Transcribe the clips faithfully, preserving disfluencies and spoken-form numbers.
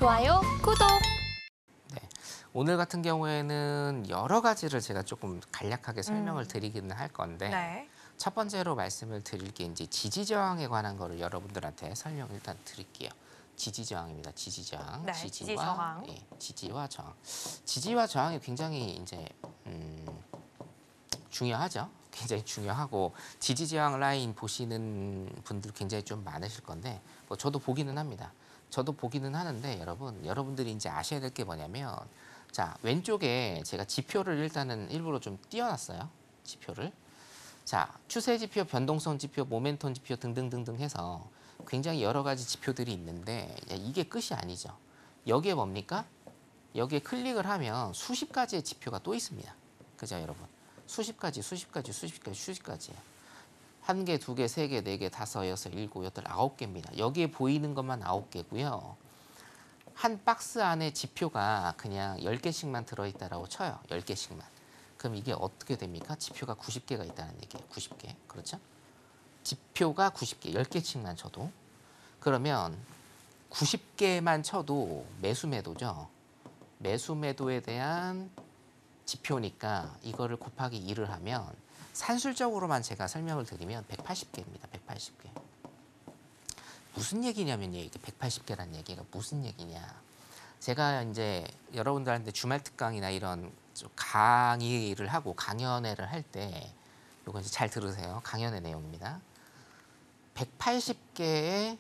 좋아요, 구독! 네, 오늘 같은 경우에는 여러 가지를 제가 조금 간략하게 설명을 음. 드리기는 할 건데 네. 첫 번째로 말씀을 드릴 게 이제 지지저항에 관한 거를 여러분들한테 설명을 일단 드릴게요. 지지저항입니다. 지지저항. 네, 지지와 지지저항. 예, 지지와 저항. 지지와 저항이 굉장히 이제 음, 중요하죠. 굉장히 중요하고 지지저항 라인 보시는 분들 굉장히 좀 많으실 건데 뭐 저도 보기는 합니다. 저도 보기는 하는데 여러분, 여러분들이 이제 아셔야 될 게 뭐냐면 자, 왼쪽에 제가 지표를 일단은 일부러 좀 띄워놨어요. 지표를. 자, 추세 지표, 변동성 지표, 모멘텀 지표 등등등등 해서 굉장히 여러 가지 지표들이 있는데 이게 끝이 아니죠. 여기에 뭡니까? 여기에 클릭을 하면 수십 가지의 지표가 또 있습니다. 그죠, 여러분? 수십 가지, 수십 가지, 수십 가지, 수십 가지예요. 한 개, 두 개, 세 개, 네 개, 다섯, 여섯, 일곱, 여덟, 아홉 개입니다. 여기에 보이는 것만 아홉 개고요. 한 박스 안에 지표가 그냥 열 개씩만 들어있다라고 쳐요. 열 개씩만. 그럼 이게 어떻게 됩니까? 지표가 구십 개가 있다는 얘기예요. 구십 개. 그렇죠? 지표가 구십 개, 열 개씩만 쳐도. 그러면 구십 개만 쳐도 매수 매도죠. 매수 매도에 대한 지표니까 이거를 곱하기 이를 하면 산술적으로만 제가 설명을 드리면 백팔십 개입니다. 백팔십 개. 무슨 얘기냐면요. 이게 백팔십 개란 얘기가 무슨 얘기냐. 제가 이제 여러분들한테 주말 특강이나 이런 강의를 하고 강연회를 할 때 이거 이제 잘 들으세요. 강연회 내용입니다. 백팔십 개의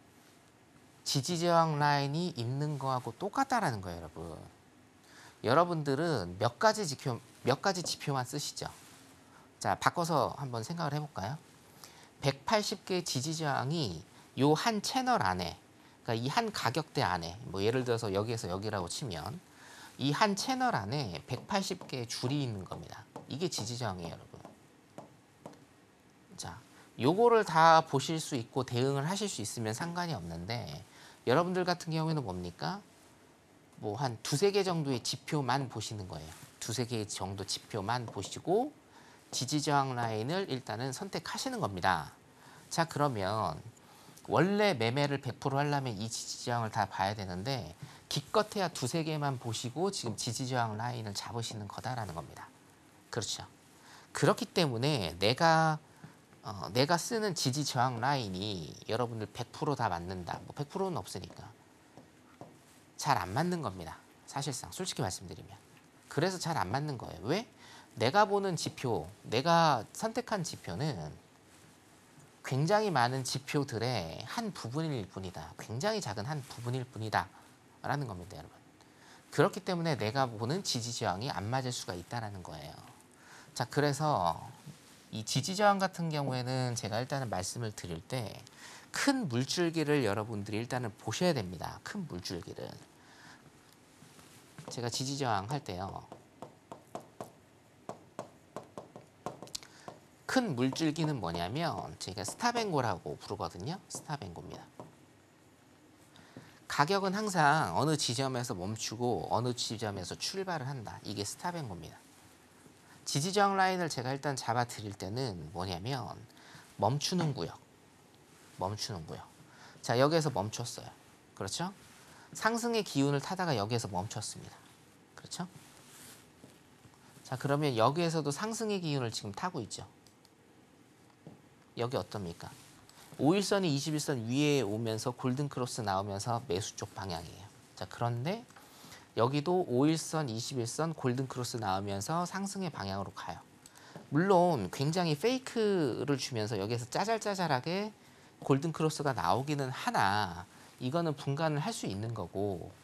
지지저항 라인이 있는 거하고 똑같다라는 거예요, 여러분. 여러분들은 몇 가지 지표, 몇 가지 지표만 쓰시죠. 자, 바꿔서 한번 생각을 해볼까요? 백팔십 개의 지지저항이 요 한 채널 안에, 그러니까 이 한 가격대 안에, 뭐 예를 들어서 여기에서 여기라고 치면 이 한 채널 안에 백팔십 개의 줄이 있는 겁니다. 이게 지지저항이에요, 여러분. 자, 요거를 다 보실 수 있고 대응을 하실 수 있으면 상관이 없는데 여러분들 같은 경우에는 뭡니까? 뭐 한 두세 개 정도의 지표만 보시는 거예요. 두세 개 정도 지표만 보시고 지지저항 라인을 일단은 선택하시는 겁니다. 자, 그러면 원래 매매를 백 퍼센트 하려면 이 지지저항을 다 봐야 되는데 기껏해야 두세 개만 보시고 지금 지지저항 라인을 잡으시는 거다라는 겁니다. 그렇죠. 그렇기 때문에 내가 어, 내가 쓰는 지지저항 라인이 여러분들 백 퍼센트 다 맞는다. 뭐 백 퍼센트는 없으니까. 잘 안 맞는 겁니다. 사실상 솔직히 말씀드리면. 그래서 잘 안 맞는 거예요. 왜? 내가 보는 지표, 내가 선택한 지표는 굉장히 많은 지표들의 한 부분일 뿐이다. 굉장히 작은 한 부분일 뿐이다. 라는 겁니다, 여러분. 그렇기 때문에 내가 보는 지지저항이 안 맞을 수가 있다는 거예요. 자, 그래서 이 지지저항 같은 경우에는 제가 일단은 말씀을 드릴 때 큰 물줄기를 여러분들이 일단은 보셔야 됩니다. 큰 물줄기를. 제가 지지저항 할 때요. 큰 물줄기는 뭐냐면 제가 스탑앤고라고 부르거든요. 스탑앤고입니다. 가격은 항상 어느 지점에서 멈추고 어느 지점에서 출발을 한다. 이게 스탑앤고입니다. 지지저항 라인을 제가 일단 잡아 드릴 때는 뭐냐면 멈추는 구역. 멈추는 구역. 자, 여기에서 멈췄어요. 그렇죠? 상승의 기운을 타다가 여기에서 멈췄습니다. 그렇죠? 자, 그러면 여기에서도 상승의 기운을 지금 타고 있죠. 여기 어떻습니까? 오일선이 이십일선 위에 오면서 골든크로스 나오면서 매수 쪽 방향이에요. 자, 그런데 여기도 오일선, 이십일선 골든크로스 나오면서 상승의 방향으로 가요. 물론 굉장히 페이크를 주면서 여기에서 짜잘짜잘하게 골든크로스가 나오기는 하나 이거는 분간을 할 수 있는 거고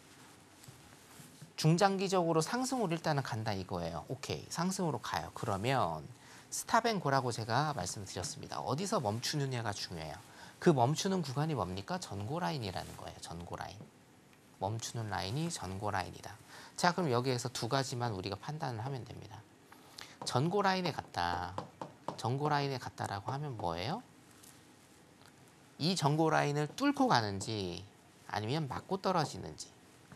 중장기적으로 상승으로 일단은 간다 이거예요. 오케이, 상승으로 가요. 그러면 스탑앤고라고 제가 말씀드렸습니다. 어디서 멈추느냐가 중요해요. 그 멈추는 구간이 뭡니까? 전고라인이라는 거예요. 전고라인. 멈추는 라인이 전고라인이다. 자, 그럼 여기에서 두 가지만 우리가 판단을 하면 됩니다. 전고라인에 갔다. 전고라인에 갔다라고 하면 뭐예요? 이 전고라인을 뚫고 가는지 아니면 맞고 떨어지는지.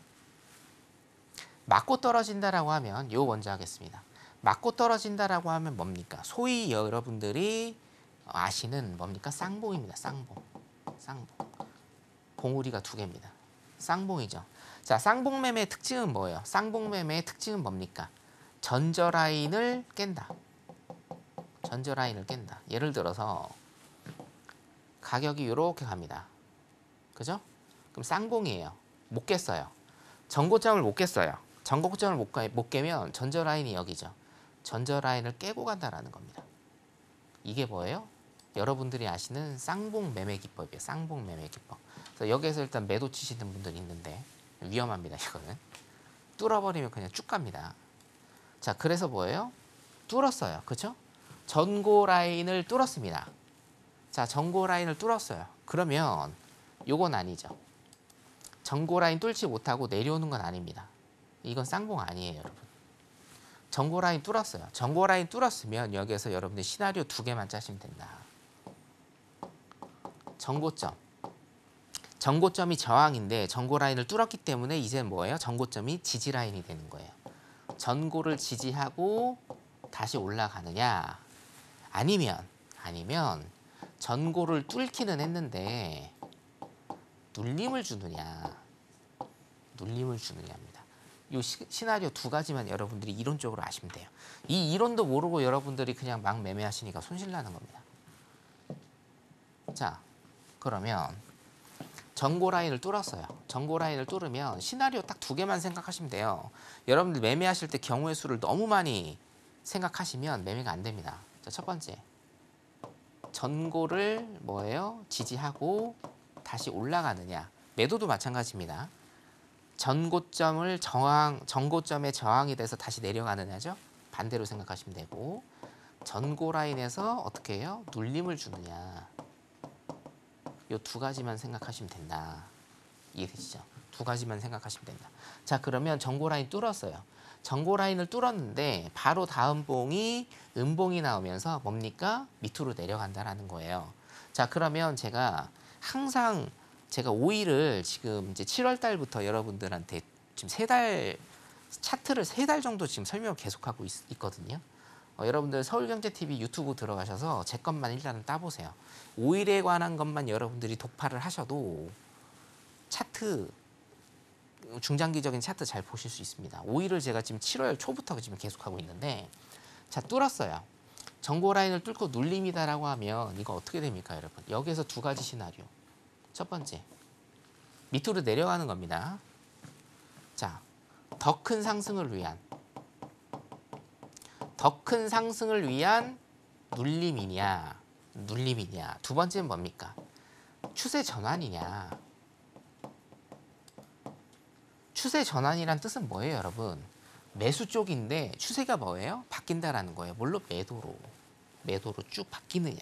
맞고 떨어진다라고 하면 요 먼저 하겠습니다. 맞고 떨어진다라고 하면 뭡니까? 소위 여러분들이 아시는 뭡니까? 쌍봉입니다. 쌍봉. 쌍봉. 봉우리가 두 개입니다. 쌍봉이죠. 자, 쌍봉매매의 특징은 뭐예요? 쌍봉매매의 특징은 뭡니까? 전저 라인을 깬다. 전저 라인을 깬다. 예를 들어서 가격이 이렇게 갑니다. 그죠? 그럼 쌍봉이에요. 못 깼어요. 전고점을 못 깼어요. 전고점을 못, 가- 못 깨면 전저 라인이 여기죠. 전저 라인을 깨고 간다라는 겁니다. 이게 뭐예요? 여러분들이 아시는 쌍봉 매매 기법이에요. 쌍봉 매매 기법. 그래서 여기에서 일단 매도 치시는 분들이 있는데 위험합니다. 이거는 뚫어버리면 그냥 쭉 갑니다. 자, 그래서 뭐예요? 뚫었어요. 그렇죠? 전고 라인을 뚫었습니다. 자, 전고 라인을 뚫었어요. 그러면 요건 아니죠. 전고 라인 뚫지 못하고 내려오는 건 아닙니다. 이건 쌍봉 아니에요, 여러분. 전고 라인 뚫었어요. 전고 라인 뚫었으면 여기에서 여러분들 시나리오 두 개만 짜시면 된다. 전고점. 전고점이 저항인데 전고 라인을 뚫었기 때문에 이제 뭐예요? 전고점이 지지 라인이 되는 거예요. 전고를 지지하고 다시 올라가느냐? 아니면 아니면 전고를 뚫기는 했는데 눌림을 주느냐? 눌림을 주느냐입니다. 이 시나리오 두 가지만 여러분들이 이론적으로 아시면 돼요. 이 이론도 모르고 여러분들이 그냥 막 매매하시니까 손실 나는 겁니다. 자, 그러면 전고 라인을 뚫었어요. 전고 라인을 뚫으면 시나리오 딱 두 개만 생각하시면 돼요. 여러분들 매매하실 때 경우의 수를 너무 많이 생각하시면 매매가 안 됩니다. 자, 첫 번째. 전고를 뭐예요? 지지하고 다시 올라가느냐. 매도도 마찬가지입니다. 전고점을 저항, 전고점의 저항이 돼서 다시 내려가느냐죠. 반대로 생각하시면 되고 전고 라인에서 어떻게 해요? 눌림을 주느냐. 이 두 가지만 생각하시면 된다. 이해되시죠? 두 가지만 생각하시면 된다. 자, 그러면 전고 라인 뚫었어요. 전고 라인을 뚫었는데 바로 다음 봉이 음봉이 나오면서 뭡니까? 밑으로 내려간다라는 거예요. 자, 그러면 제가 항상 제가 오 일을 지금 이제 칠월 달부터 여러분들한테 지금 세 달 차트를 세 달 정도 지금 설명을 계속하고 있, 있거든요. 어, 여러분들 서울경제티비 유튜브 들어가셔서 제 것만 일단은 따보세요. 오 일에 관한 것만 여러분들이 독파를 하셔도 차트 중장기적인 차트 잘 보실 수 있습니다. 오 일을 제가 지금 칠월 초부터 지금 계속하고 있는데 자, 뚫었어요. 전고 라인을 뚫고 눌림이다라고 하면 이거 어떻게 됩니까, 여러분? 여기에서 두 가지 시나리오. 첫 번째, 밑으로 내려가는 겁니다. 자, 더 큰 상승을 위한 더 큰 상승을 위한 눌림이냐, 눌림이냐. 두 번째는 뭡니까? 추세 전환이냐. 추세 전환이란 뜻은 뭐예요, 여러분? 매수 쪽인데 추세가 뭐예요? 바뀐다라는 거예요. 물론 매도로, 매도로 쭉 바뀌느냐.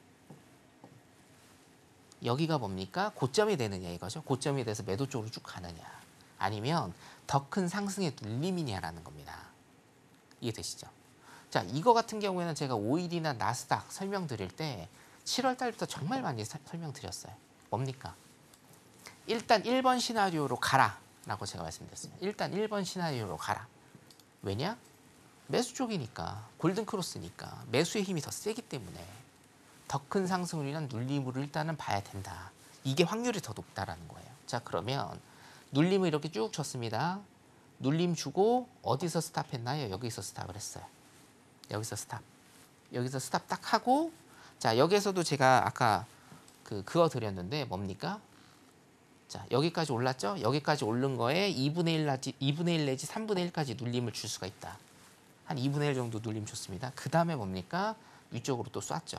여기가 뭡니까? 고점이 되느냐 이거죠. 고점이 돼서 매도 쪽으로 쭉 가느냐. 아니면 더 큰 상승의 눌림이냐라는 겁니다. 이해되시죠? 자, 이거 같은 경우에는 제가 오 일이나 나스닥 설명드릴 때 칠월 달부터 정말 많이 사, 설명드렸어요. 뭡니까? 일단 일 번 시나리오로 가라 라고 제가 말씀드렸습니다. 일단 일 번 시나리오로 가라. 왜냐? 매수 쪽이니까, 골든크로스니까 매수의 힘이 더 세기 때문에 더 큰 상승을 위한 눌림으로 일단은 봐야 된다. 이게 확률이 더 높다라는 거예요. 자, 그러면 눌림을 이렇게 쭉 줬습니다. 눌림 주고 어디서 스탑했나요? 여기서 스탑을 했어요. 여기서 스탑. 여기서 스탑 딱 하고 자, 여기에서도 제가 아까 그 그거 드렸는데 뭡니까? 자, 여기까지 올랐죠? 여기까지 오른 거에 이분의 일 내지 이분의 일 내지 삼분의 일까지 눌림을 줄 수가 있다. 한 이분의 일 정도 눌림 줬습니다. 그 다음에 뭡니까? 위쪽으로 또 쐈죠.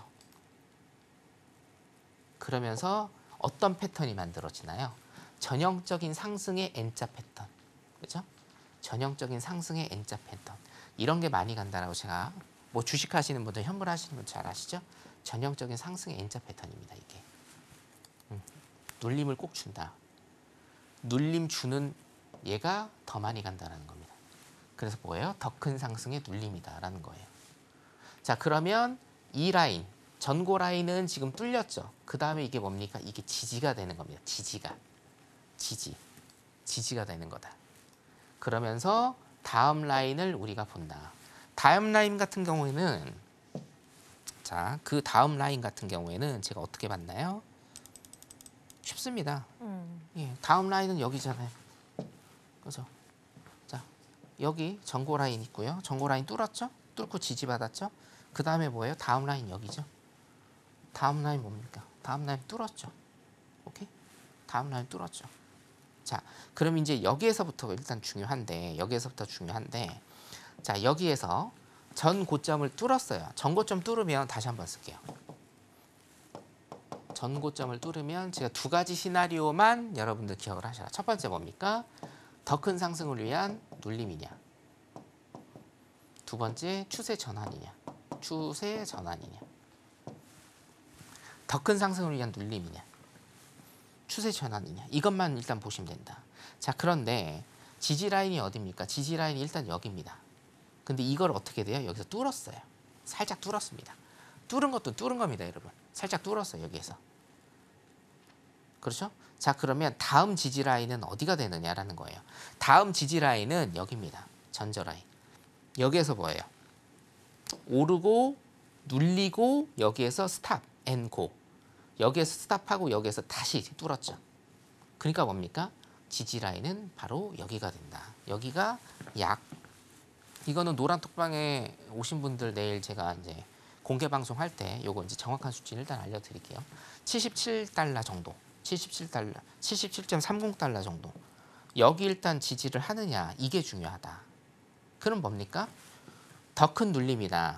그러면서 어떤 패턴이 만들어지나요? 전형적인 상승의 N자 패턴. 그렇죠? 전형적인 상승의 N자 패턴. 이런 게 많이 간다라고 제가 뭐 주식 하시는 분들, 현물 하시는 분들 잘 아시죠? 전형적인 상승의 N자 패턴입니다, 이게. 음, 눌림을 꼭 준다. 눌림 주는 얘가 더 많이 간다는 겁니다. 그래서 뭐예요? 더 큰 상승의 눌림이다라는 거예요. 자, 그러면 이 라인, 전고 라인은 지금 뚫렸죠. 그 다음에 이게 뭡니까? 이게 지지가 되는 겁니다. 지지가. 지지. 지지가 되는 거다. 그러면서 다음 라인을 우리가 본다. 다음 라인 같은 경우에는 자, 그 다음 라인 같은 경우에는 제가 어떻게 봤나요? 쉽습니다. 음. 예, 다음 라인은 여기잖아요. 그죠? 자, 여기 전고 라인 있고요. 전고 라인 뚫었죠? 뚫고 지지받았죠? 그 다음에 뭐예요? 다음 라인 여기죠. 다음 라인 뭡니까? 다음 라인 뚫었죠. 오케이? 다음 라인 뚫었죠. 자, 그럼 이제 여기에서부터 일단 중요한데, 여기에서부터 중요한데, 자, 여기에서 전 고점을 뚫었어요. 전 고점 뚫으면 다시 한번 쓸게요. 전 고점을 뚫으면 제가 두 가지 시나리오만 여러분들 기억을 하셔라. 첫 번째 뭡니까? 더 큰 상승을 위한 눌림이냐. 두 번째 추세 전환이냐. 추세 전환이냐. 더 큰 상승을 위한 눌림이냐. 추세 전환이냐. 이것만 일단 보시면 된다. 자, 그런데 지지 라인이 어디입니까? 지지 라인이 일단 여기입니다. 근데 이걸 어떻게 돼요? 여기서 뚫었어요. 살짝 뚫었습니다. 뚫은 것도 뚫은 겁니다, 여러분. 살짝 뚫었어요, 여기에서. 그렇죠? 자, 그러면 다음 지지 라인은 어디가 되느냐라는 거예요. 다음 지지 라인은 여기입니다. 전저 라인. 여기에서 뭐예요? 오르고 눌리고 여기에서 스탑, 앤 고. 여기에서 스탑하고 여기에서 다시 뚫었죠. 그러니까 뭡니까? 지지 라인은 바로 여기가 된다. 여기가 약, 이거는 노란 톡방에 오신 분들 내일 제가 이제 공개 방송 할 때 요거 이제 정확한 수치를 일단 알려드릴게요. 칠십칠 달러 정도, 칠십칠 달러, 칠십칠 점 삼십 달러 정도. 여기 일단 지지를 하느냐, 이게 중요하다. 그럼 뭡니까? 더 큰 눌림이다.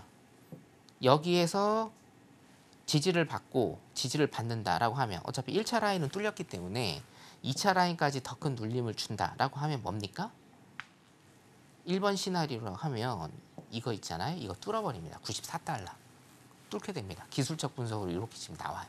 여기에서 지지를 받고 지지를 받는다라고 하면 어차피 일 차 라인은 뚫렸기 때문에 이 차 라인까지 더 큰 눌림을 준다라고 하면 뭡니까? 일 번 시나리오라고 하면 이거 있잖아요. 이거 뚫어버립니다. 구십사 달러. 뚫게 됩니다. 기술적 분석으로 이렇게 지금 나와요.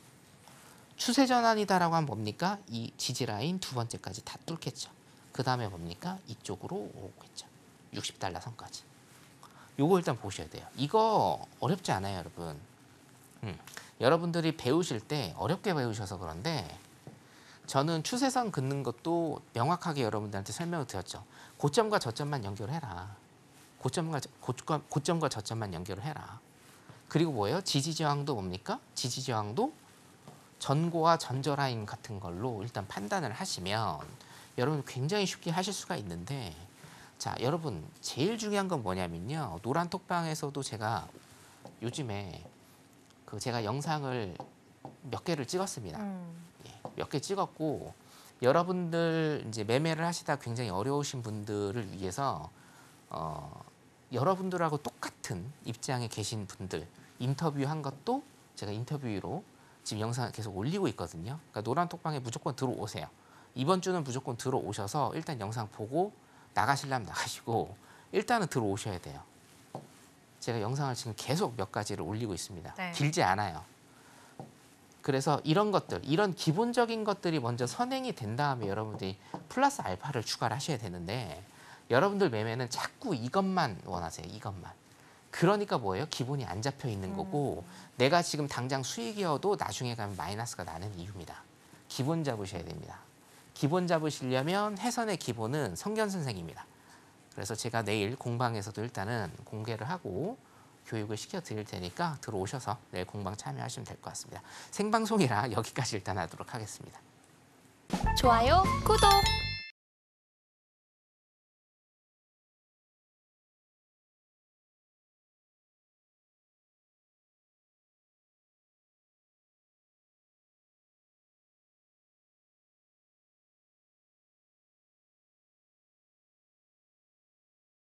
추세 전환이다라고 하면 뭡니까? 이 지지 라인 두 번째까지 다 뚫겠죠. 그 다음에 뭡니까? 이쪽으로 오겠죠. 육십 달러 선까지. 요거 일단 보셔야 돼요. 이거 어렵지 않아요, 여러분. 음, 여러분들이 배우실 때 어렵게 배우셔서 그런데 저는 추세선 긋는 것도 명확하게 여러분들한테 설명을 드렸죠. 고점과 저점만 연결해라. 고점과, 고점, 고점과 저점만 연결을 해라. 그리고 뭐예요? 지지저항도 뭡니까? 지지저항도 전고와 전저라인 같은 걸로 일단 판단을 하시면 여러분 굉장히 쉽게 하실 수가 있는데, 자, 여러분 제일 중요한 건 뭐냐면요. 노란 톡방에서도 제가 요즘에 그 제가 영상을 몇 개를 찍었습니다. 음. 예, 몇 개 찍었고 여러분들 이제 매매를 하시다 굉장히 어려우신 분들을 위해서 어, 여러분들하고 똑같은 입장에 계신 분들 인터뷰한 것도 제가 인터뷰로 지금 영상을 계속 올리고 있거든요. 그러니까 노란 톡방에 무조건 들어오세요. 이번 주는 무조건 들어오셔서 일단 영상 보고 나가시려면 나가시고 일단은 들어오셔야 돼요. 제가 영상을 지금 계속 몇 가지를 올리고 있습니다. 네. 길지 않아요. 그래서 이런 것들, 이런 기본적인 것들이 먼저 선행이 된 다음에 여러분들이 플러스 알파를 추가를 하셔야 되는데 여러분들 매매는 자꾸 이것만 원하세요. 이것만. 그러니까 뭐예요? 기본이 안 잡혀 있는 거고 음. 내가 지금 당장 수익이어도 나중에 가면 마이너스가 나는 이유입니다. 기본 잡으셔야 됩니다. 기본 잡으시려면 해선의 기본은 성견 선생입니다. 그래서 제가 내일 공방에서도 일단은 공개를 하고 교육을 시켜드릴 테니까 들어오셔서 내일 공방 참여하시면 될 것 같습니다. 생방송이라 여기까지 일단 하도록 하겠습니다. 좋아요, 구독!